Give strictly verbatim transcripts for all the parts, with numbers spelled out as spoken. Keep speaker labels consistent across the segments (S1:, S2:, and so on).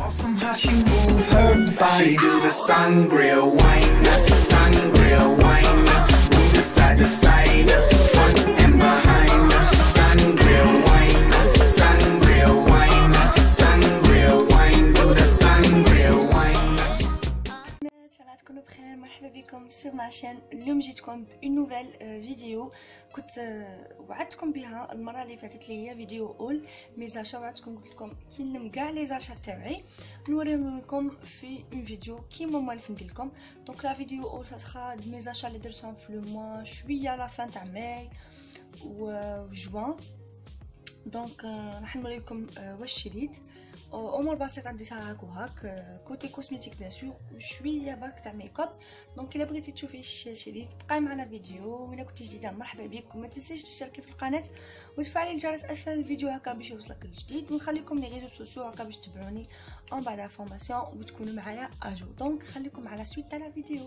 S1: Awesome how she move her body, do the sangria wine, sangria wine, move side to side, front and behind, sangria wine, sangria wine, sangria wine, do the sangria wine.
S2: سلام تكونوا بخير. مرحبا بكم سور ماشين. اليوم جيتكم بون نوفيل فيديو كنت وعدتكم بها المره اللي فاتت لي هي فيديو اول ميزاشا. وعدتكم قلت لكم كي نلم كاع لي زاشا تاعي نوريهم لكم في اون فيديو كيما موالف ندير لكم. دونك لا فيديو اول ساتخا دي ميزاشا اللي درتهم في لو موا شويه لا فان تاع ماي و جوان. دونك راح نوري لكم واش شريت. امور بسيطه نديرها هاك وهاك كوتي كوسميتيك بيان سور شويه برك تاع ميك اب. دونك الا بغيتي تشوفي اش شريت بقاي معنا فيديو. الا كنتي جديده مرحبا بك وما تنسيش تشتركي في القناه وتفعلي الجرس اسفل الفيديو هكا باش يوصلك الجديد. ونخليكم لي ريزو سوسيو هكا باش تبعوني اون بعد انفورماسيون وتكونوا معايا اجو. دونك خليكم على سويت تاع لا فيديو.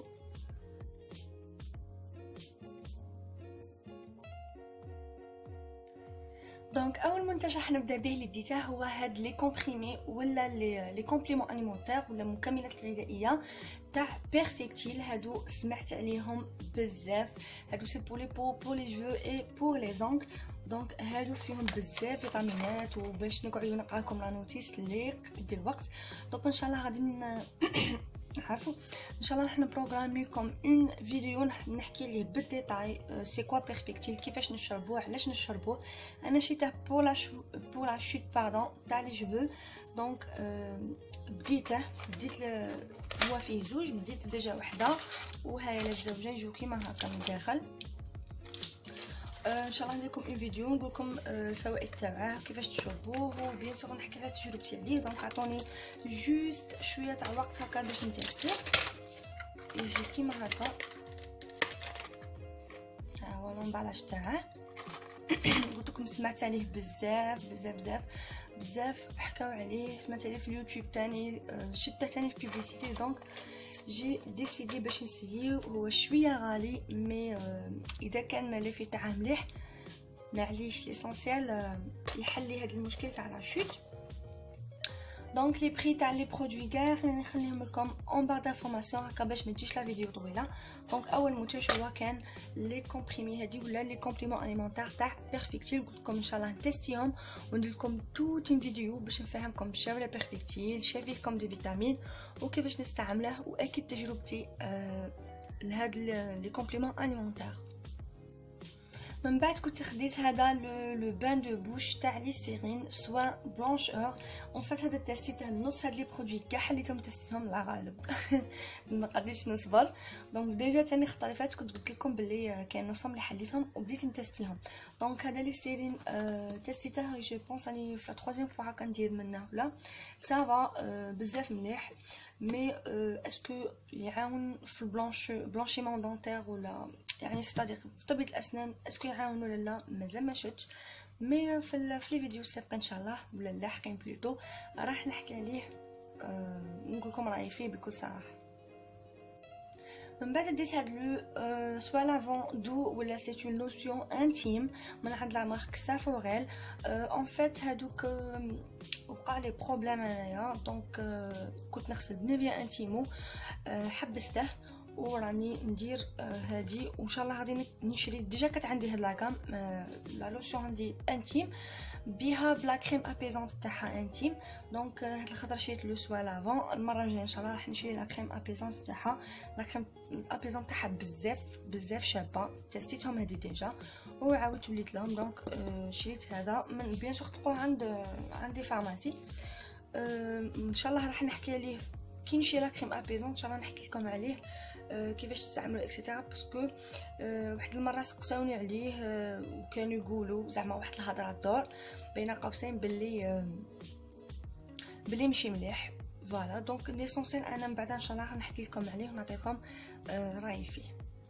S2: دونك اول منتج راح نبدا به اللي ديته هو هاد لي كومبريمي ولا لي لي كومبليمون اليمونتير ولا مكملات الغذائيه تاع بيرفكتيل. هادو سمعت عليهم بزاف. هادو سي بور لي بو بور لي جيفو اي بور لي زونغ. دونك هادو فيهم بزاف فيتامينات وباش نقعدوا نقرا لكم لا نوتيس اللي قد الوقت. دونك ان شاء الله غادي عفوا ان شاء الله راح نبروغرامي لكم اون فيديو نحكي ليه بالديتاي سي كوا بيرفكتيل كيفاش نشربوه علاش نشربوه. انا شريته بور لا شو بور لا شوت باردون تاع لي جيفو. دونك أه بديته بديت هو فيه زوج بديت ديجا وحده وهاي الزوجه يجوا كيما هكا من داخل. ان شاء الله ندير لكم اون فيديو نقول لكم الفوائد تاعه كيفاش تشربوه وبيان سور نحكي على تجربتي عليه. دونك عطوني جوست شويه تاع وقت هكا باش نتيستي. يجي كيما هكا ها هو لومبالاج تاعه. قلت لكم سمعت عليه بزاف بزاف بزاف بزاف حكاو عليه. سمعت عليه في اليوتيوب تاني شفته تاني في بيبليسيتي. دونك جي ديسيدي باش نسييه. هو شويه غالي مي آه اذا كان لي في تاعه مليح معليش ليسونسيال آه يحل لي هذا المشكل تاع لا شوت. دونك لي بري تاع لي برودوي كاع خليني نخليهم لكم اون بار دانفورماسيون هكا باش ما تجيش لا فيديو طويله. دونك اول منتج هو كان لي كومبريمي هادي ولا لي كومبليمون اليمونتير تاع بيرفكتيل. قلت لكم ان شاء الله نتيستيهم وندير لكم توت اون فيديو باش نفهمكم شنو ولا بيرفكتيل شنو فيه كوم دي فيتامين وكيفاش نستعمله واكيد تجربتي آه لهاد لي كومبليمون اليمونتير. من بعد كنت خديت هذا لو بان دو بوش تاع ليستيرين سوا بلانشور. اون فات هذا تيستيته نص هاد لي برودوي كاع حليتهم تيستيتهم لا غالب ما قدرتش نصبر. دونك ديجا تاني خطره اللي فاتت كنت قلت لكم بلي كاين نصهم اللي حليتهم وبديت نتيستيهم. دونك هذا ليستيرين آه تيستيته جو بونس اني في لا ترويزيام فوا كندير منه ولا سافا آه بزاف مليح. مي اسكو يعاون في البلانش بلانشيمون دونتير ولا يعني ستادير في طب الاسنان اسكو يعاون ولا لا مازال ما شفتش. مي في لي فيديو السابقه ان شاء الله ولا اللاحقين بلوتو راح نحكي عليه أه نقول لكم رايي فيه بكل صراحه. من بعد ديت هاد لو أه سوا لافون دو ولا سي اون لوسيون انتيم من عند لا مارك سافوريل. اون فيت هادوك أه وقع لي بروبليم انايا. دونك أه كنت نغسل بنيفيا انتيمو أه حبسته وراني ندير آه هادي وان شاء الله غادي نشري. ديجا كانت عندي هاد لاكام آه لا لوسيون عندي انتيم بها بلا كريم ابيزونت تاعها انتيم. دونك آه هاد الخطره شريت لو سوا لافون. المره الجايه ان شاء الله راح نشري لا كريم ابيزونت تاعها. لا كريم ابيزونت تاعها بزاف بزاف شابه تيستيتهم هادي ديجا وعاودت وليت لهم. دونك آه شريت هذا من بيان سور تلقوه عند آه عندي فارماسي. آه ان شاء الله راح نحكي عليه كي نشري لا كريم ابيزونت ان شاء الله نحكي لكم عليه أه كيفاش تستعملوا اكسيتيرا. باسكو أه واحد المره سقساوني عليه أه وكانوا يقولوا زعما واحد الهضره الدور بين قوسين باللي أه باللي ماشي مليح. فوالا دونك ليسونسيال انا من بعد ان شاء الله نحكي لكم عليه ونعطيكم أه رايي فيه.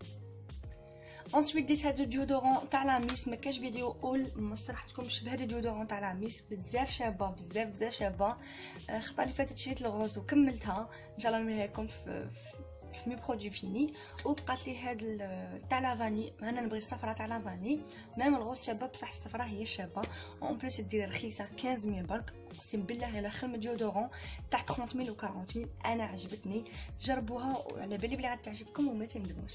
S2: انسويت ديت هاد الديودورون تاع لاميس. ما كاش فيديو اول ما صرحتكمش بهاد الديودورون تاع لاميس بزاف شابه بزاف بزاف شابه. أه خطا اللي فاتت شريت الغوز وكملتها ان شاء الله نوريها لكم في في مي برودوي فيني. وبقات لي هاد تاع لافاني، انا نبغي الصفرة تاع لافاني، ميم الغوز شابه بصح الصفرة هي شابه. اون بليس دير رخيصه خمسطاش ميل برك، اقسم بالله الا خير من ديودورون تاع ثلاثين ميل و أربعين ميل. انا عجبتني، جربوها وعلى بالي بلي غتعجبكم وما تندموش.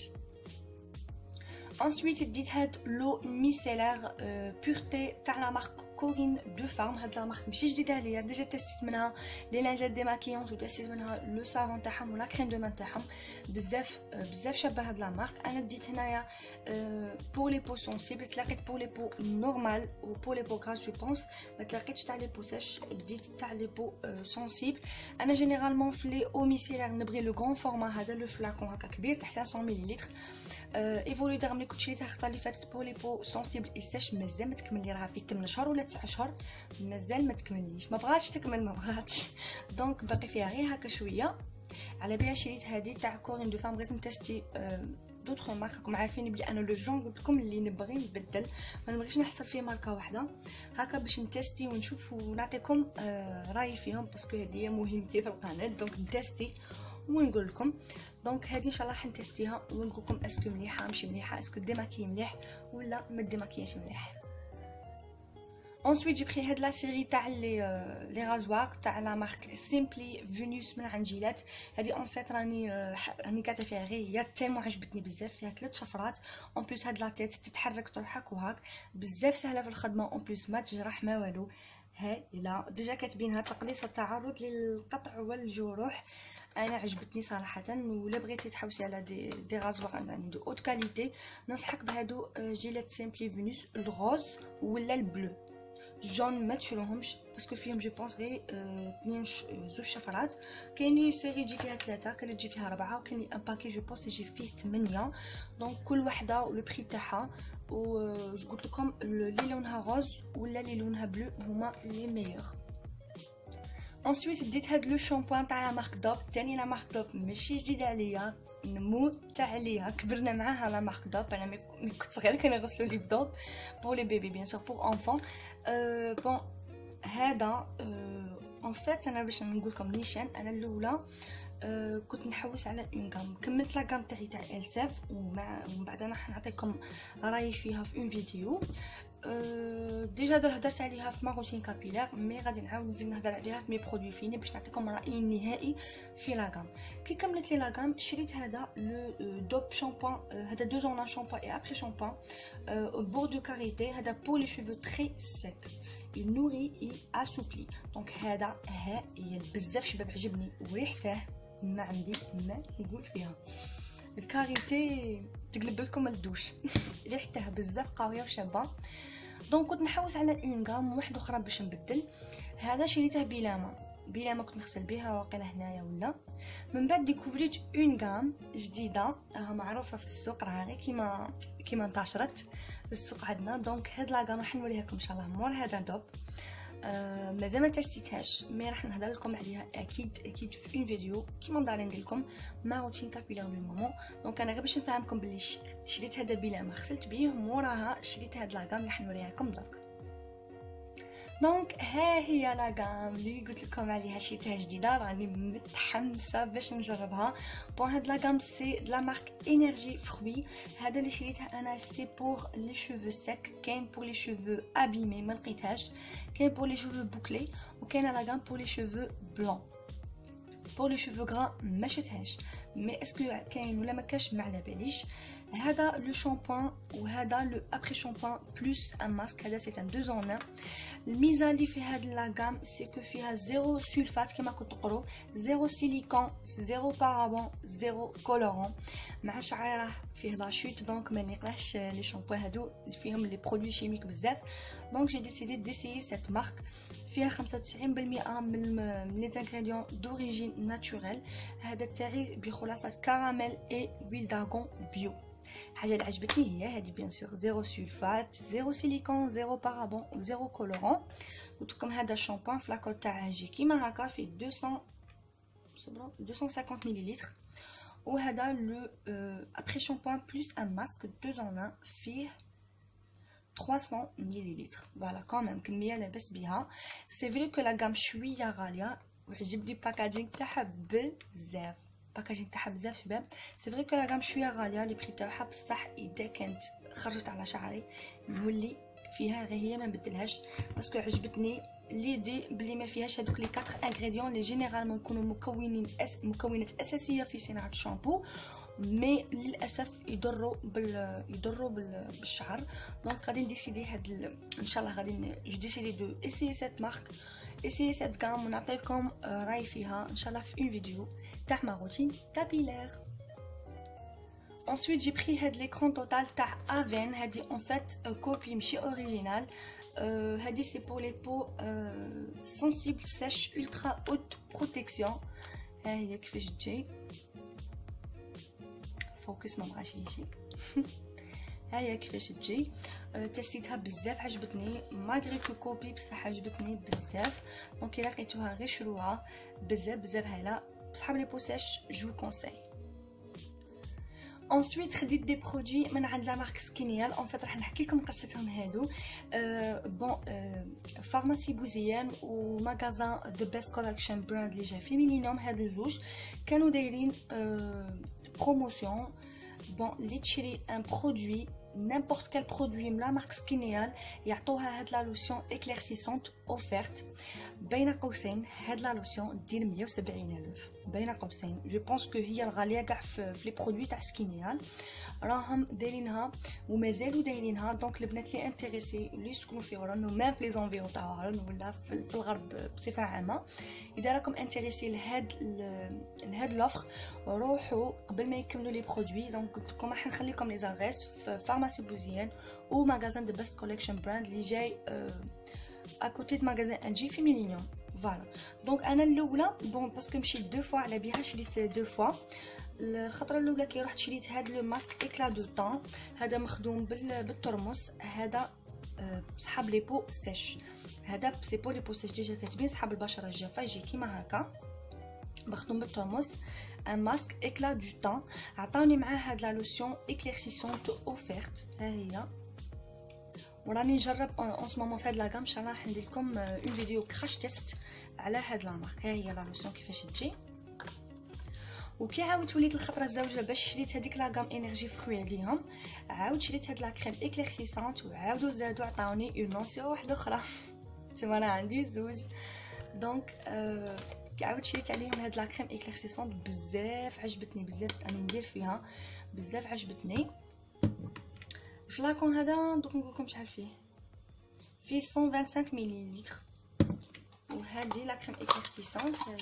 S2: ensuite ديت هاد لو ميسيلير بورتي تاع لا مارك كورين دو فارم. هاد لا مارك ماشي جديده عليا، ديجا تستيت منها لي لانجات ديماكيونج وتستيت منها لو سافون تاعهم ولا كريم دو مان تاعهم، بزاف بزاف شابه هاد لا مارك. انا ديت هنايا بور لي بو سونسيبل، تلاقيت بور لي بو نورمال و بور لي بو غراس جو بونس، ما تلاقيتش تاع لي بو سيش، ديت تاع لي بو سونسيبل. انا جينيرالمون في لي او ميسيلير نبغي لو غران فورما، هذا لو فلاكون هكا كبير تاع خمسمية مليلتر. ايفولي داغ ملي كنت شريتها الخطره اللي فاتت بور لي بو سونسيبل اي سيش، مازال ما تكمل، راها في ثمانية شهور ولا تسعة شهور، مازال ما تكمليش، ما بغاتش تكمل ما بغاتش دونك باقي فيها غير هكا شويه. على بالي شريت هذه تاع كورين دو فام، بغيت نتستي دوطخ مارك. راكم عارفين بلي انا لو جون قلت لكم اللي نبغي نبدل، ما نبغيش نحصل فيه ماركه واحده هكا باش نتستي ونشوف ونعطيكم رايي فيهم، باسكو هذه هي مهمتي في القناه، دونك نتستي ونقول لكم. دونك هذه ان شاء الله حنتستيها ونقول لكم اسكو مليحه ماشي مليحه، اسكو ديماكي مليح ولا ما ديماكياش مليح. ensuite جي بخي هاد لا سيري تاع لي لي رازوار تاع لا مارك سيمبلي فينوس من عند جيلات. هذه اون فيت راني راني كاته فيها غير هي تيمو، عجبتني بزاف، فيها ثلاث شفرات اون بليس. هاد لا تيت تتحرك تضحك وهاك، بزاف سهله في الخدمه اون بليس ما تجرح ما والو. هاي لا ديجا كاتبينها تقليص التعرض للقطع والجروح. انا عجبتني صراحه، ولا بغيتي تحوسي على دي دي غازوار يعني دو اوت كاليتي ننصحك بهادو جيلات سيمبلي فينوس الغوز ولا البلو. جون ما تشروهمش باسكو فيهم جو بونس غير اثنين زوج شفرات. كاين لي سيري يجي فيها ثلاثه، كاين اللي تجي فيها اربعه، وكاين لي ان باكي جو بونس يجي فيه ثمانية. دونك كل وحده لو بري تاعها. و قلت لكم اللي لونها غوز ولا اللي لونها بلو هما لي ميور. ensuite ديت هاد لو شامبوان تاع لا مارك دوب، تاني لا مارك دوب ماشي جديده عليا، نموت عليها، كبرنا معاها لا مارك دوب. انا ملي كنت صغيره كانوا يغسلوا لي بدوب بور لي بيبي بيان سور بور انفون. أه بون هذا اون فيت انا باش نقول لكم نيشان، انا الاولى أه كنت نحوس على اون غام، كملت لا غام تاعي تاع الساف، ومع ومن بعد انا نعطيكم رايي فيها في اون فيديو. أه ديجا هضرت عليها في ما روتين كابيلار، مي غادي نعاود نزيد نهضر عليها في مي برودوي فيني باش نعطيكم رايي النهائي في لا غام. كي كملت لي لا غام شريت هذا لو دوب شامبوان، هذا دو زون شامبوان اي ابري شامبوان بور دو كاريتي. هذا بور لي شيفو تري سيك، il nourrit et assouplit. دونك هذا هايل بزاف شباب، عجبني وريحته ما عندي ما نقول فيها، الكاريتي تقلب لكم الدوش ريحتها بزاف قويه وشابه. دونك كنت نحوس على اون غام واحده اخرى باش نبدل. هذا شريته بلامه بلامه كنت نغسل بها واقيلا هنايا ولا. من بعد ديكوفريت اون غام جديده راها معروفه في السوق، راها غير كيما كيما انتشرت في السوق عندنا. دونك هاد لا غام راح نوريها لكم ان شاء الله مور هذا دوب. آه مازال ما تستيتهاش، مي راح نهضر لكم عليها اكيد اكيد في اون فيديو كيما داري ندير لكم ما روتين كابيلار دو مومون. دونك انا غير باش نفهمكم بلي شريت هذا بلا ما غسلت بيه، موراها شريت هاد لا غام راح نوريها لكم درك. دونك ها هي لا غام اللي قلت لكم عليها شريتها جديده، راني متحمسه باش نجربها. بون هاد لا غام سي لا مارك انرجي فروي. هذا اللي شريتها انا سي بور لي شوفو سيك، كاين بور لي شوفو ابيمي ما لقيتهاش، كاين بور لي شوفو بوكلي، وكاين لا غام بور لي شوفو بلون. بور لي شوفو غرا ما شفتهاش، مي اسكو كاين ولا ما كاش ما على باليش. هذا لو شامبوان وهذا لو ابري شامبوان بلس ان ماسك، هذا سي ان دو زون ان. الميزه اللي في هاد لا غام سي كو فيها زيرو سولفات كما كنت تقروا، زيرو سيليكون، زيرو بارابون، زيرو كولورون، مع شعيره فيه لا شوت. دونك ما نقلاش لي شامبو هادو فيهم لي برودوي شيميك بزاف. دونك جي ديسيدي ديسيي سيت مارك، فيها خمسة وتسعين بالمئة من لي زانغريديون دوريجين ناتوريل. هذا تاعي بخلاصه كراميل اي ويل دارغون بيو. حاجه اللي عجبتني هي هذه بيان سور، زيرو سولفات، زيرو سيليكون، زيرو بارابون، زيرو كولورون. قلت لكم هذا الشامبوان فلاكون تاعه يجي كيما هكا فيه مئتين وخمسين مليلتر. وهذا لو ابري شامبوان بلس ان ماسك دو زون ان فيه ثلاثمية مليلتر. فوالا كوميم كميه لاباس بها. سي فري كو لا غام شويه غاليه، وعجبني الباكاجينغ تاعها بزاف باكاجين تاعها بزاف شباب. سي فري كو لا غام شويه غاليه لي بري تاعها، بصح اذا كانت خرجت على شعري نولي فيها غير هي ما نبدلهاش، باسكو عجبتني ليدي بلي ما فيهاش هذوك لي كاتر انغريديون لي جينيرالمون يكونوا مكونين أس... مكونات اساسيه في صناعه الشامبو، مي للاسف يضروا بال يضروا بال... بالشعر. دونك غادي نديسيدي هاد ال... ان شاء الله غادي جو ديسيدي دو اسيي سيت مارك، اسيي سيت غام، ونعطيكم راي فيها ان شاء الله في اون فيديو تاع ما روتين كابيلير. ensuite j'ai pris هاد l'écran total تاع افين. هادي en fait كوبي ماشي اوريجينال. هادي سي pour les peaux sensibles sèches ultra haute protection. ها هي كيفاش تجي، فوكس ما بغاش يجي. ها هي كيفاش تجي. تستيتها بزاف عجبتني ماغري كو كوبي، بصح عجبتني بزاف. دونك الا لقيتوها غير شروها بزاف بزاف هايله. بصحاب لي بو سيش جو كونساي. ensuite خديت دي برودوي من عند لا مارك سكينيال. ان فيت راح نحكي لكم قصتهم هادو. أه بون أه فارماسي بوزيان وماغازان دو بيست كولكشن براند اللي جا فيمينينوم، هادو زوج كانوا دايرين أه بروموسيون. بون اللي تشري ان برودوي n'importe quel produit من لا مارك سكينيال يعطوها هاد لا لوسيون اكليرسيسونت اوفيرت. بين قوسين هاد لا لوسيون دير مية وسبعين الف بين قوسين. جو بونس كو هي الغاليه كاع في لي برودوي تاع سكينيال، راهم دايرينها ومازالوا دايرينها. دونك البنات لي انتريسي اللي يسكنوا في هورن ومام في لي زونفيرو تاع هورن ولا في الغرب بصفه عامه، اذا راكم انتريسي لهاد لهاد لوفر روحوا قبل ما يكملوا لي برودوي. دونك قلت لكم راح نخليكم لي زادريس في فارماسي بوزيان و ماغازان دو بيست كولكشن براند اللي جاي ا كوتي د ماغازان انجي في ميلينيوم. فوالا دونك انا الاولى بون باسكو مشيت دو فوا على بها، شريت دو فوا. الخطره الاولى كي رحت شريت هاد لو ماسك اكلا دو طون، هذا مخدوم بالترمس. هذا صحاب لي بو سيش، هذا سي بو لي بو سيش ديجا كاتبين صحاب البشره الجافه، يجي كيما هكا مخدوم بالترمس. ان ماسك اكلا دو طون. عطاوني معاه هاد لا لوسيون اكليرسيسونت اوفيرت، ها هي. وراني نجرب اون سو مومون في هاد لا غام. ان شاء الله راح ندير لكم اون فيديو كراش تيست على هاد لا مارك. ها هي لا لوسيون كيفاش تجي. وكي عاودت وليت الخطره الزوجه باش شريت هذيك لا غام انرجي فروي عليهم، عاود شريت هاد لا كريم اكليرسيسونت، وعاودوا زادوا عطاوني اون لونسيون واحده اخرى. تما انا عندي زوج. دونك آه كي عاود شريت عليهم هاد لا كريم اكليرسيسونت بزاف عجبتني، بزاف راني ندير فيها بزاف عجبتني. الفلاكون هذا دوك نقول لكم شحال فيه، فيه مية وخمسة وعشرين مليلتر. وهذه لا كريم اكليرسيسونت هذه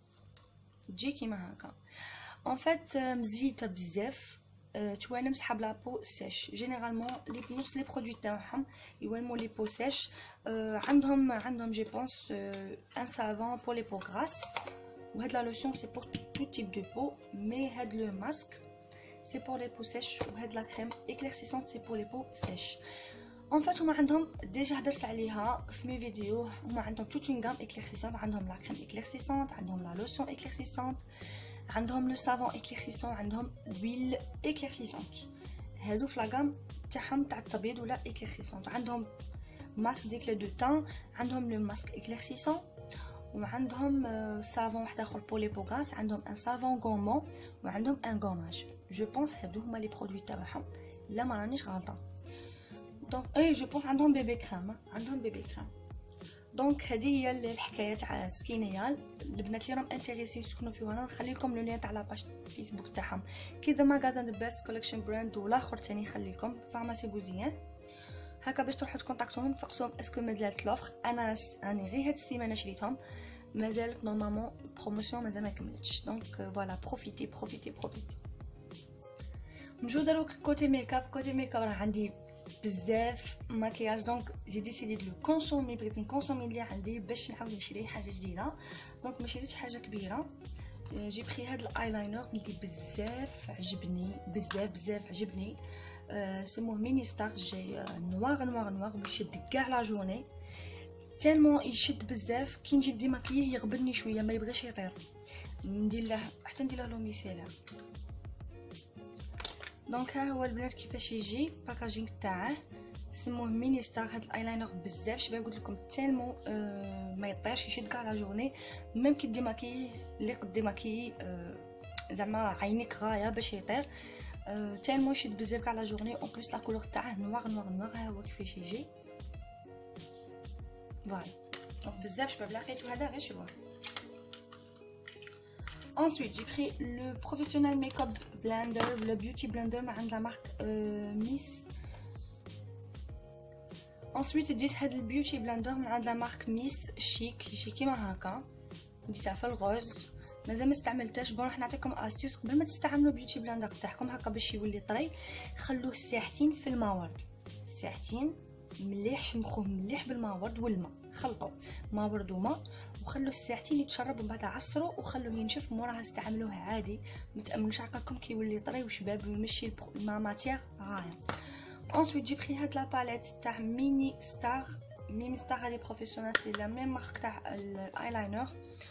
S2: تجي كيما هكا. ان فيت مزيته بزاف، توالم صحاب لا بو سيش. جينيرالمون لي نص لي برودوي تاعهم يوالموا لي بو سيش. عندهم عندهم جي بونس ان سافون بور لي بو غراس، وهاد لا لوسيون سي بور تو تيب دو بو، مي هاد لو ماسك سي بور لي بو سيش، وهاد لا كريم اكليرسيسونت سي بور لي بو سيش. ان فات هما عندهم ديجا هدرت عليها في مي فيديو، هما عندهم توت اون غام اكليرسيسونت، عندهم لا كريم اكليرسيسونت، عندهم لا لوسيون اكليرسيسونت، عندهم لو سافون اكليرسيسون، عندهم ويل اكليرسيسونت. هادو في لا غام تاعهم تاع التبييض ولا اكليرسيسونت. عندهم ماسك ديكلا دو تان، عندهم لو ماسك اكليرسيسون، وعندهم سافون واحد اخر بور لي بو غاس، عندهم ان سافون غومون، وعندهم ان غوماج. جو بونس هادو هما لي برودوي تاعهم، لا ما رانيش غلطه. دونك اي جو بونس عندهم بيبي كريم، عندهم بيبي كريم. دونك هذه هي الحكايه تاع سكينيال. البنات اللي راهم انتريسي يسكنوا في هنا نخلي لكم لو لين تاع لاباج فيسبوك تاعهم كي ذا ماغازان دو بيست كولكشن براند، والاخر ثاني نخلي لكم فارماسي بوزيان هكا باش تروحوا تكونتاكتوهم تسقسوهم اسكو مازالت لوفر. انا راني غير هاد السيمانه شريتهم، مازالت نورمالمون بروموسيون مازال ما كملتش. دونك فوالا بروفيتي بروفيتي بروفيتي. نجو دروك كوتي ميكاب. كوتي ميكاب راه عندي بزاف ماكياج، دونك جي ديسيدي دو كونسومي، بغيت نكونسومي اللي عندي باش نعاود نشري حاجه جديده. دونك ما شريتش حاجه كبيره. جي بخي هاد الايلاينر اللي بزاف عجبني، بزاف بزاف عجبني. أه سموه ميني ستار، جاي نوار نوار نوار ويشد كاع لا جورني، تالمون يشد بزاف. كي نجي ديماكييه يغبني شويه، ما يبغيش يطير. ندير له حتى ندير له لو ميسيلر. دونك ها هو البنات كيفاش يجي باكاجينغ تاعه. سموه ميني ستار. هاد الايلاينر بزاف شباب، قلت لكم تالمون آه ما يطيرش، يشد كاع لا جورني. ميم كي ديماكي اللي قد ديماكي آه زعما عينيك غايه باش يطير أه تالمو يشد بزاف كاع لا جورني. اون بليس لا كولور تاعه نوار نوار نوار. ها هو كيفاش يجي فوالا دونك بزاف شباب. لقيتو هذا غير شويه. Ensuite, j'ai pris le Professional Makeup Blender, le Beauty Blender de la marque euh, Miss. Ensuite, j'ai pris le Beauty Blender de la marque Miss Chic, Chic كيما هكا. ديتها في الغوز. مازال ما استعملتهاش. بون راح نعطيكم استيوس قبل ما تستعملوا بيوتي بلندر تاعكم هكا باش يولي طري. خلوه ساعتين في الماء ورد، ساعتين مليح، شمخوه مليح بالماء ورد والماء، خلطوا ماء ورد وماء وخلوه ساعتين يتشرب، ومن بعد عصروا وخلوه ينشف. موراها استعملوه عادي، ما تامنوش عقلكم كيولي طري وشباب ويمشي ما ماتيغ غايه. ensuite j'ai pris هاد لا باليت تاع ميني ستار. ميني ستار هذه بروفيسيونال، سي لا ميم مارك تاع الايلاينر.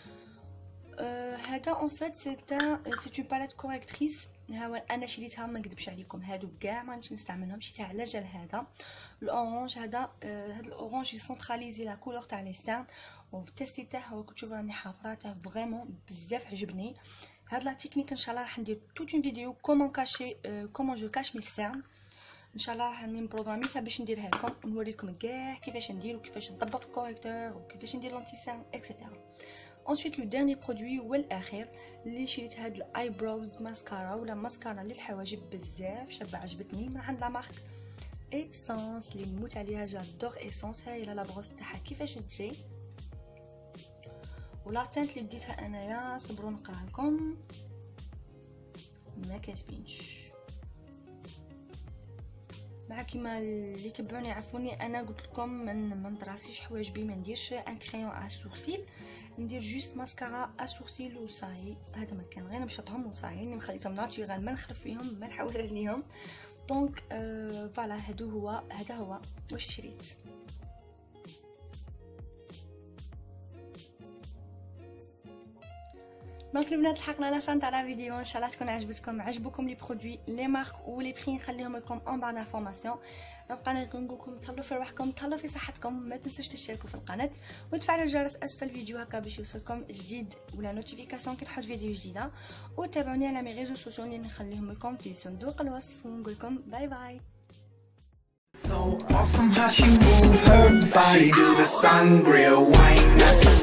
S2: هذا اون فيت سي ان سي اون باليت كوريكتريس. ها انا شريتها ما نكذبش عليكم، هادو كاع ما نش نستعملهم، شريتها على جال هذا الاورانج. هذا هذا الاورانج يسونطراليزي لا كولور تاع لي سان وتستيته وكنت تشوفوا راني حافراته فريمون بزاف عجبني. هاد لا تكنيك ان شاء الله راح ندير توت اون فيديو كومون كاشي كومون جو كاش مي سان. ان شاء الله راح راني مبروغراميتها باش نديرها لكم ونوريكم كاع كيفاش ندير وكيفاش نطبق الكوريكتور وكيفاش ندير لونتي سان اكسيتيرا. ensuite لو ديرني برودوي والاخير اللي شريت هاد الاي بروز ماسكارا ولا ماسكارا للحواجب بزاف شابه عجبتني من عند لا مارك ايسونس اللي نموت عليها. جادور ايسونس. هاي لا بروز تاعها كيفاش تجي ولا تانت اللي ديتها انايا. صبروا نقراها لكم ما كاتبينش مع كيما اللي تبعوني يعرفوني. انا قلت لكم من ما نطراسيش حواجبي، ما نديرش ان كريون ا سورسيل، ندير جوست ماسكارا ا سورسيل وصاي. هذا ما كان غير نمشطهم وصاي، اني مخليتهم ناتورال ما نخرف فيهم ما نحوس عليهم. دونك آه فوالا هادو هو هذا هو واش شريت. دونك البنات لحقنا لا فان تاع لا فيديو. ان شاء الله تكون عجبتكم عجبوكم لي برودوي لي مارك ولي بري نخليهم لكم اون بار انفورماسيون. بقينا نقول لكم تهلاو في روحكم، تهلاو في صحتكم، ما تنسوش تشتركوا في القناه وتفعلوا الجرس اسفل الفيديو هكا باش يوصلكم جديد ولا نوتيفيكاسيون كي نحط فيديو جديده. وتابعوني على مي ريزو سوسيو اللي نخليهم لكم في صندوق الوصف. ونقول لكم باي باي.
S1: So awesome how she moves her body. She do the sangria wine.